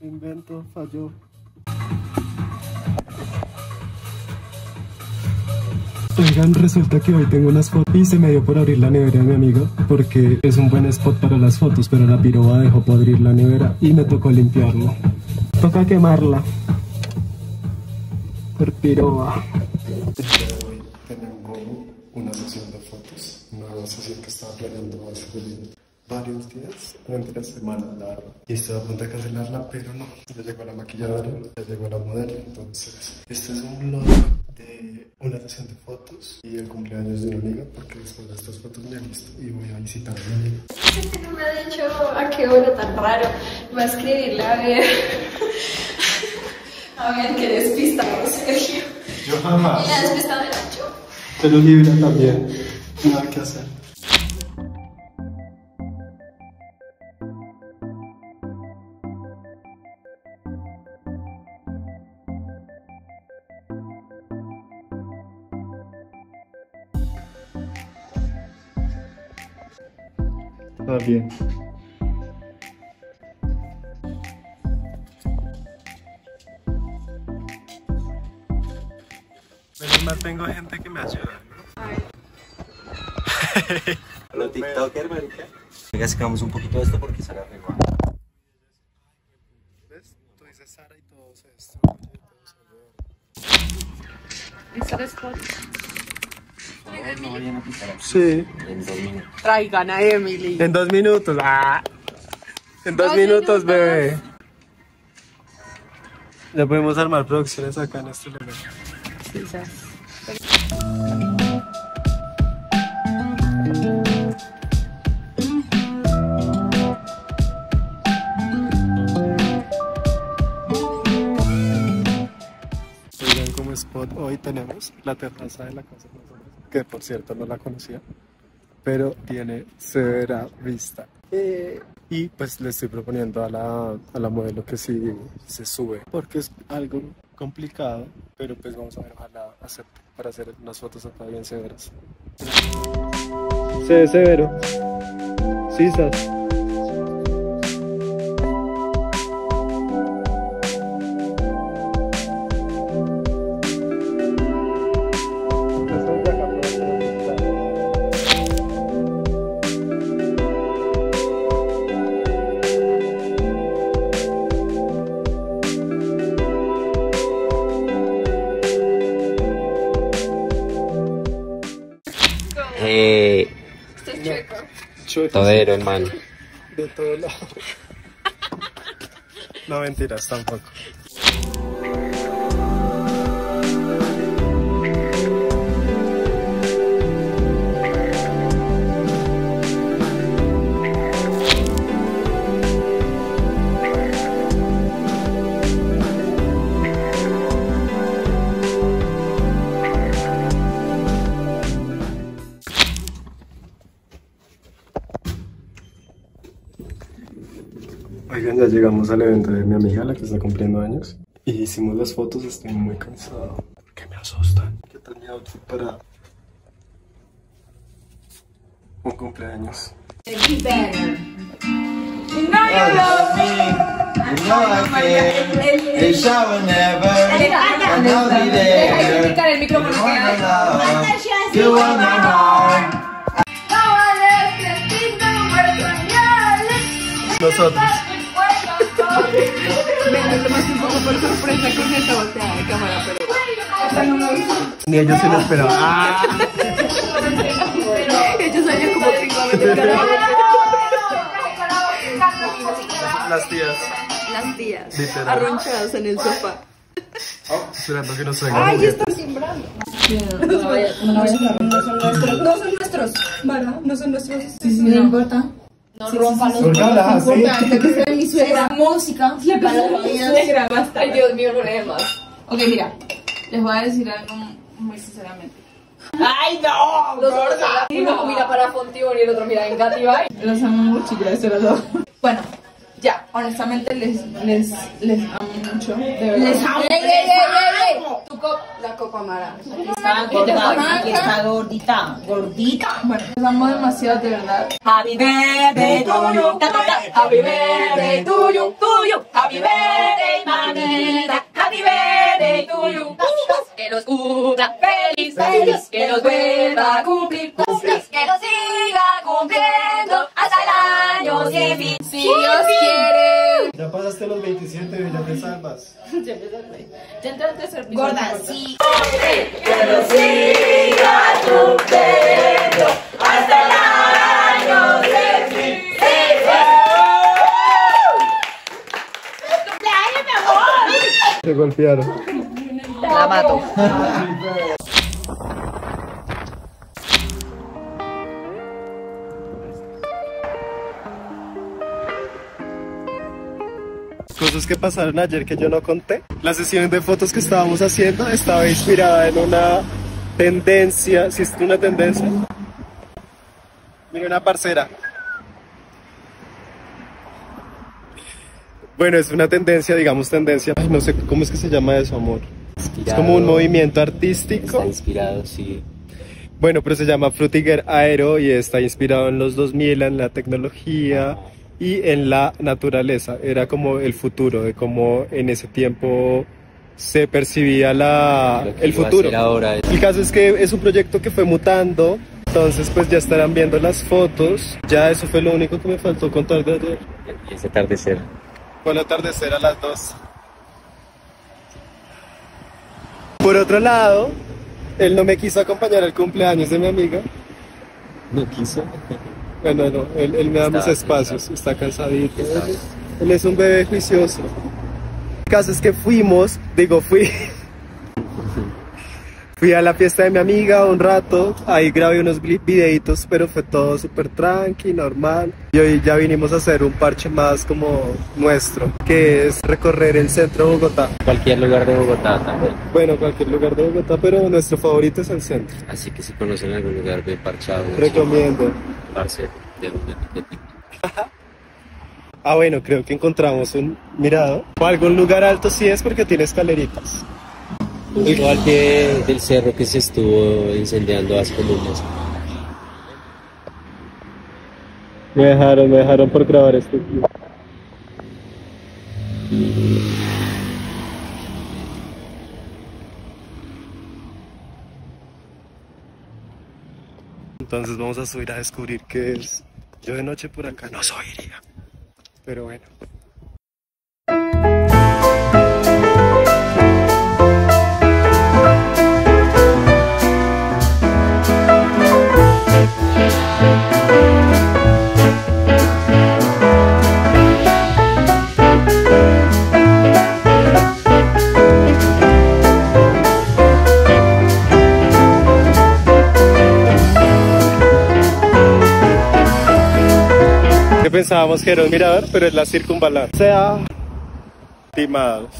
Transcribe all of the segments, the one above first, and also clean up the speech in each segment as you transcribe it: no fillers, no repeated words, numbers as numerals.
Invento, falló. Oigan, resulta que hoy tengo unas fotos y se me dio por abrir la nevera de mi amiga porque es un buen spot para las fotos, pero la piroba dejó podrir la nevera y me tocó limpiarlo. Toca quemarla. Por piroba. Hoy tengo una sesión de fotos, una sesión que estaba planeando hace varios días, durante la semana, la verdad. Y estaba a punto de cancelarla, pero no. Ya llegó la maquilladora, ya llegó la modelo. Entonces, este es un vlog de una sesión de fotos y el cumpleaños de una amiga, porque después de estas fotos me he visto y voy a visitar a una amiga. No me ha dicho a qué hora tan raro. Va a escribirle a ver. A ver qué despistado, Sergio. Yo jamás. ¿Y la despistado de Nacho? Te lo libra también. No hay que hacer. Está bien. Menos mal tengo gente que me ayuda, ¿no? Los TikTokers, marica. Venga, sacamos un poquito de esto porque se la regó. ¿Ves? Tú dices Sara y todo esto. ¿Listo el spot? No vayan a picar aquí. Sí. En 2 minutos. Traigan a Emily. En 2 minutos. ¡Ah! En 2 minutos, bebé. Ya podemos armar producciones acá en este lugar. Sí, ya. Oigan, como spot hoy tenemos la terraza de la casa de nosotros, que por cierto no la conocía, pero tiene severa vista. Y pues le estoy proponiendo a la modelo que sí se sube, porque es algo complicado, pero pues vamos a ver, ojalá acepte para hacer unas fotos acá bien severas. Se ve severo. Sí, ¿sabes? Esto es chueco. Chueco. Todero, hermano. De todo lado. No, mentiras, tampoco. Oigan, ya llegamos al evento de mi amiga, la que está cumpliendo años. Y hicimos las fotos, estoy muy cansado. Porque me asustan. ¿Qué tal mi outfit para un cumpleaños? Be better. You know you love me, you know I care. Wish I would never, I know be there. El micrófono. You want my love, you want my heart. Nosotros. Me tomaste un poco por sorpresa con esta volteada de cámara, pero esta no me gustó. Ni ellos se lo esperaban. ¡Ah! Ellos salían como pingüinos. Las tías. Las tías, Literal. arronchadas en el sofá. Esperando que nos traigan. Ay, están sembrando. No vayas a romper, no son nuestros. Vara, no son nuestros. No importa. No rompan los Suéltalas, no sí. importa, que sea mi suegra. Música. Para las familias. Suegra, basta. Ay, Dios mío, no lee más. Ok, mira. Les voy a decir algo muy sinceramente. ¡Ay, no! Uno mira para Fontión y el otro mira en Cativay. Los amo mucho, ya eso era todo. Bueno, Ya, honestamente les amo mucho, de verdad. Les amo. La copa mara. Está gorda, aquí está gordita, gordita. Bueno, les amo demasiado, de verdad. Happy birthday to you, ta, ta, ta. Happy birthday to you, Happy birthday, mamita. Happy birthday to you. Que los cumpla feliz, feliz. Que los vuelva a cumplir, cumplir. Que los siga cumpliendo hasta el año 100.000. Si Dios quiere. Ya pasaste los 27 y ya te salvas. Ya entré al tercer piso. Gorda, sí. Que los siga cumpliendo hasta el año 100.000. ¡Cumpleaños, mi amor! Te golpearon. La mato. Cosas que pasaron ayer que yo no conté. La sesión de fotos que estábamos haciendo estaba inspirada en una tendencia. ¿Sí es una tendencia? Mira, una parcera. Bueno, es una tendencia, digamos tendencia. Ay, no sé cómo es que se llama eso, amor. Inspirado, es como un movimiento artístico. Está inspirado, sí. Bueno, pero se llama Frutiger Aero y está inspirado en los 2000, en la tecnología y en la naturaleza. Era como el futuro, de cómo en ese tiempo se percibía el futuro. Ahora El caso es que es un proyecto que fue mutando, entonces pues ya estarán viendo las fotos. Ya eso fue lo único que me faltó contar de ayer. Y ese atardecer. Fue el atardecer a las 2. Por otro lado, él no me quiso acompañar al cumpleaños de mi amiga. No quiso. Bueno, no, él me da más espacios, está cansadito. Él es un bebé juicioso. El caso es que fui a la fiesta de mi amiga un rato, ahí grabé unos videitos, pero fue todo súper tranqui, normal. Y hoy ya vinimos a hacer un parche más como nuestro, que es recorrer el centro de Bogotá. Cualquier lugar de Bogotá también. Bueno, cualquier lugar de Bogotá, pero nuestro favorito es el centro. Así que si conocen algún lugar bien parchado, Recomiendo. parce, de Ah, bueno, creo que encontramos un mirador. O algún lugar alto sí es porque tiene escaleritas. igual que del cerro que se estuvo incendiando hace como un mes. Me dejaron por grabar este clip. Entonces vamos a subir a descubrir qué es. Yo de noche por acá no subiría, pero bueno. Pensábamos que era un mirador, pero es la circunvalar. O sea, timados.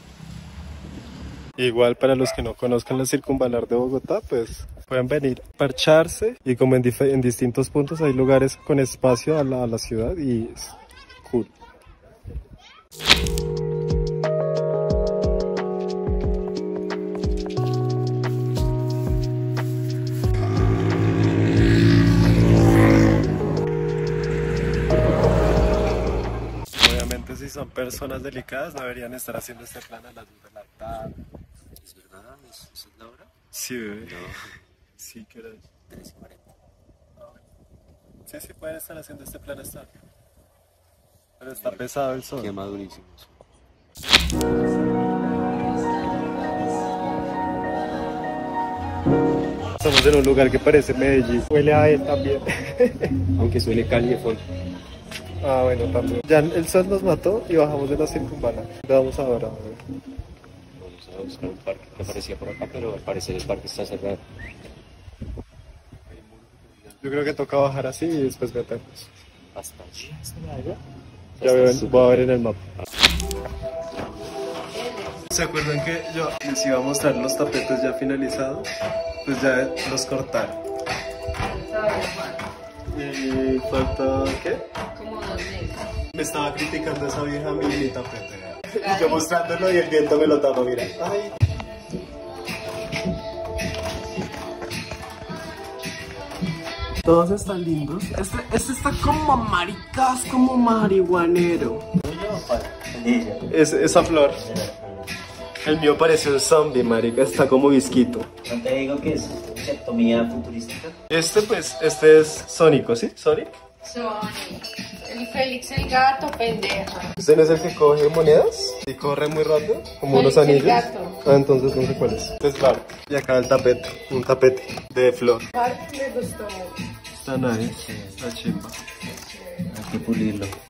Igual para los que no conozcan la circunvalar de Bogotá, pues pueden venir a parcharse y como en distintos puntos hay lugares con espacio a la ciudad y es cool. Si son personas delicadas, no deberían estar haciendo este plan a las 2 de la tarde. ¿Es verdad? ¿Es la hora? Sí, bebé. No. Sí, ¿qué hora es? 3:40. Sí, pueden estar haciendo este plan esta tarde. Pero está pesado el sol. Qué madurísimos. Estamos en un lugar que parece Medellín. Huele a él también. Aunque suele Cali de fondo. Ah, bueno, también. Ya el sol nos mató y bajamos de la circunvala. Vamos ahora. Vamos a buscar un parque que aparecía por acá, pero al parecer el parque está cerrado. Yo creo que toca bajar así y después meternos. Hasta allá. Ya ven, voy a ver en el mapa. ¿Se acuerdan que yo les iba a mostrar los tapetes ya finalizados? Pues ya los cortaron. Y falta, ¿qué? Como 2 meses. Me estaba criticando esa vieja mi tapete. Yo mostrándolo y el viento me lo tapa, mira. Ay. Todos están lindos. Este está como maricas, como marihuanero. Esa flor. El mío parece un zombie, marica. Está como visquito. No te digo que es conceptomía futurística. Este es Sónico, ¿sí? ¿Sonic? Sonic. El Félix el gato, pendeja. ¿Usted no es el que coge monedas? Y corre muy rápido, como unos Félix el anillos. gato. Ah, entonces no sé cuál es. Este es Bart. Y acá el tapete, un tapete de flor. Bart me gustó. Está nice, está chimba. Hay que pulirlo.